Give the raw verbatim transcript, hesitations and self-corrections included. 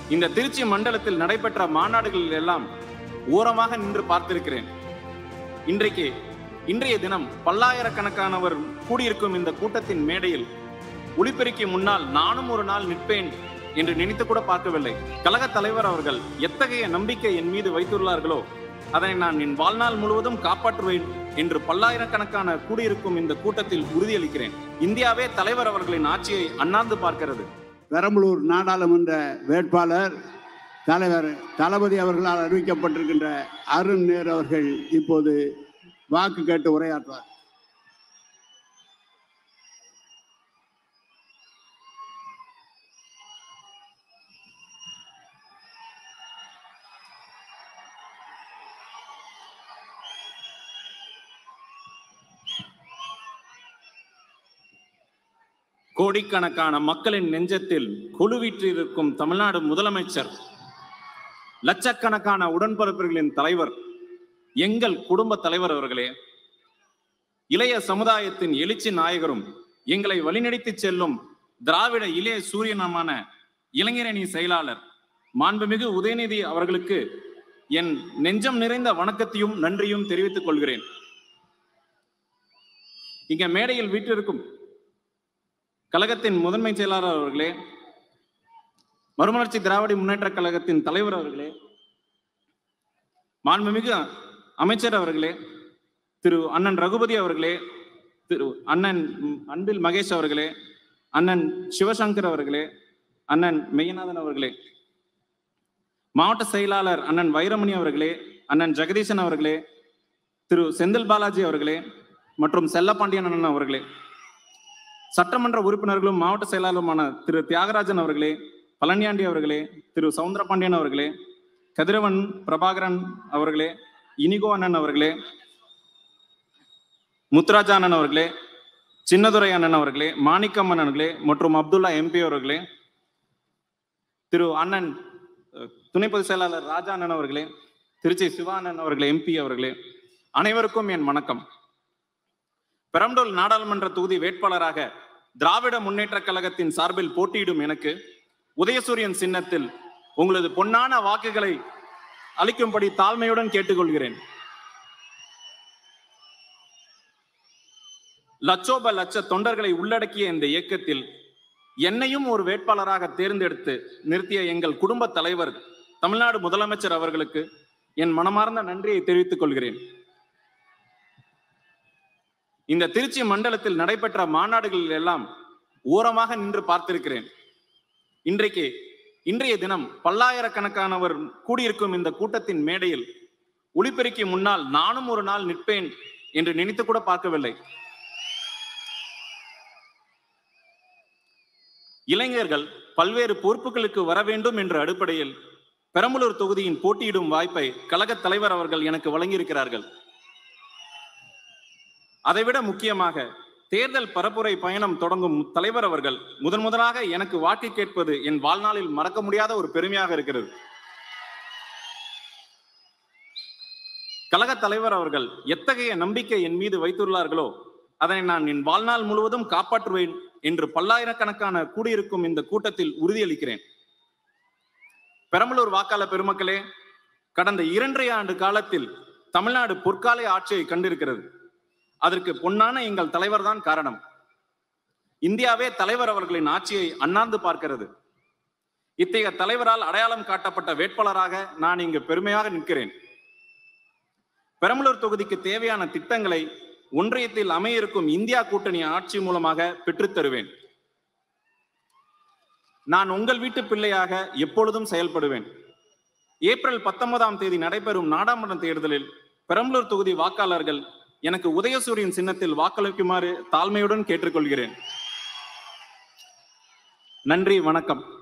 இந்த திருச்சி மண்டலத்தில் நடைபெற்ற மாநாடுகளில் எல்லாம் ஓரமாக நின்று பார்த்திருக்கிறேன். இன்றைக்கு இன்றைய தினம் பல்லாயிரக்கணக்கானவர் கூடியிருக்கும் இந்த கூட்டத்தின் மேடையில் ஒளிபெருக்கி முன்னால் நானும் ஒரு நாள் நிற்பேன் என்று நினைத்து கூட பார்க்கவில்லை. கழக தலைவர் அவர்கள் எத்தகைய நம்பிக்கை என் மீது வைத்துள்ளார்களோ அதனை நான் என் வாழ்நாள் முழுவதும் காப்பாற்றுவேன் என்று பல்லாயிரக்கணக்கான கூடியிருக்கும் இந்த கூட்டத்தில் உறுதியளிக்கிறேன். இந்தியாவே தலைவர் அவர்களின் ஆட்சியை அண்ணாந்து பார்க்கிறது. பெரம்பலூர் நாடாளுமன்ற வேட்பாளர் தலைவர் தளபதி அவர்களால் அறிவிக்கப்பட்டிருக்கின்ற அருண் நேரு அவர்கள் இப்போது வாக்கு கேட்டு உரையாற்றுவார். கோடிக்கணக்கான மக்களின் நெஞ்சத்தில் கொலுவீற்றிருக்கும் தமிழ்நாடு முதலமைச்சர், லட்சக்கணக்கான உடன்பிறப்புகளின் தலைவர், எங்கள் குடும்ப தலைவர் அவர்களே, இளைய சமுதாயத்தின் எழுச்சி நாயகரும் எங்களை வழிநடத்தி செல்லும் திராவிட இளைய சூரியனமான இளைஞரணி செயலாளர் மாண்புமிகு உதயநிதி அவர்களுக்கு என் நெஞ்சம் நிறைந்த வணக்கத்தையும் நன்றியும் தெரிவித்துக் கொள்கிறேன். இங்க மேடையில் வீட்டிற்கும் கழகத்தின் முதன்மை செயலாளர் அவர்களே, மறுமலர்ச்சி திராவிட முன்னேற்ற கழகத்தின் தலைவர் அவர்களே, மாண்புமிகு அமைச்சர் அவர்களே, திரு அண்ணன் ரகுபதி அவர்களே, திரு அண்ணன் அன்பில் மகேஷ் அவர்களே, அண்ணன் சிவசங்கர் அவர்களே, அண்ணன் மெய்யநாதன் அவர்களே, மாவட்ட செயலாளர் அண்ணன் வைரமணி அவர்களே, அண்ணன் ஜெகதீசன் அவர்களே, திரு செந்தில் பாலாஜி அவர்களே மற்றும் செல்லப்பாண்டியன் அண்ணன் அவர்களே, சட்டமன்ற உறுப்பினர்களும் மாவட்ட செயலாளருமான திரு தியாகராஜன் அவர்களே, பழனியாண்டி அவர்களே, திரு சவுந்தரபாண்டியன் அவர்களே, கதிரவன் பிரபாகரன் அவர்களே, இனிகோ அண்ணன் அவர்களே, முத்துராஜா அண்ணன் அவர்களே, சின்னதுரை அண்ணன் அவர்களே, மாணிக்கம் அண்ணன்களே மற்றும் அப்துல்லா எம்பி அவர்களே, திரு அண்ணன் துணை பொதுச் செயலாளர் ராஜா அண்ணன் அவர்களே, திருச்சி சிவா அண்ணன் அவர்களே, எம்பி அவர்களே, அனைவருக்கும் என் வணக்கம். பெரம்பலூர் நாடாளுமன்ற தொகுதி வேட்பாளராக திராவிட முன்னேற்ற கழகத்தின் சார்பில் போட்டியிடும் எனக்கு உதயசூரியன் சின்னத்தில் உங்களது பொன்னான வாக்குகளை அளிக்கும்படி தாழ்மையுடன் கேட்டுக்கொள்கிறேன். லட்சோப லட்ச தொண்டர்களை உள்ளடக்கிய இந்த இயக்கத்தில் என்னையும் ஒரு வேட்பாளராக தேர்ந்தெடுத்து நிறுத்திய எங்கள் குடும்ப தலைவர் தமிழ்நாடு முதலமைச்சர் அவர்களுக்கு என் மனமார்ந்த நன்றியை தெரிவித்துக் கொள்கிறேன். இந்த திருச்சி மண்டலத்தில் நடைபெற்ற மாநாடுகளில் எல்லாம் ஓரமாக நின்று பார்த்திருக்கிறேன். இன்றைக்கு இன்றைய தினம் பல்லாயிரக்கணக்கானவர் கூடியிருக்கும் இந்த கூட்டத்தின் மேடையில் ஒளிபெருக்கி முன்னால் நானும் ஒரு நாள் நிற்பேன் என்று நினைத்து கூட பார்க்கவில்லை. இளைஞர்கள் பல்வேறு பொறுப்புகளுக்கு வர வேண்டும் என்ற அடிப்படையில் பெரம்பலூர் தொகுதியின் போட்டியிடும் வாய்ப்பை கழக தலைவர் அவர்கள் எனக்கு வழங்கியிருக்கிறார்கள். அதைவிட முக்கியமாக தேர்தல் பரப்புரை பயணம் தொடங்கும் தலைவர் அவர்கள் முதன் முதலாக எனக்கு வாக்கு கேட்பது என் வாழ்நாளில் மறக்க முடியாத ஒரு பெருமையாக இருக்கிறது. கழக தலைவர் அவர்கள் எத்தகைய நம்பிக்கை என் மீது வைத்துள்ளார்களோ அதனை நான் என் வாழ்நாள் முழுவதும் காப்பாற்றுவேன் என்று பல்லாயிரக்கணக்கான கூடியிருக்கும் இந்த கூட்டத்தில் உறுதியளிக்கிறேன். பெரம்பலூர் வாக்காளர் பெருமக்களே, கடந்த இரண்டரை ஆண்டு காலத்தில் தமிழ்நாடு பொற்கால ஆட்சியை கண்டிருக்கிறது. அதற்கு பொன்னான எங்கள் தலைவர் தான் காரணம். இந்தியாவே தலைவர் அவர்களின் ஆட்சியை அண்ணாந்து பார்க்கிறது. இத்தகைய தலைவரால் அடையாளம் காட்டப்பட்ட வேட்பாளராக நான் இங்கு பெருமையாக நிற்கிறேன். பெரம்பலூர் தொகுதிக்கு தேவையான திட்டங்களை ஒன்றியத்தில் அமையிருக்கும் இந்தியா கூட்டணி ஆட்சி மூலமாக பெற்றுத் தருவேன். நான் உங்கள் வீட்டு பிள்ளையாக எப்பொழுதும் செயல்படுவேன். ஏப்ரல் பத்தொன்பதாம் தேதி நடைபெறும் நாடாளுமன்ற தேர்தலில் பெரம்பலூர் தொகுதி வாக்காளர்கள் எனக்கு உதயசூரியன் சின்னத்தில் வாக்களிக்குமாறு தாழ்மையுடன் கேட்டுக்கொள்கிறேன். நன்றி, வணக்கம்.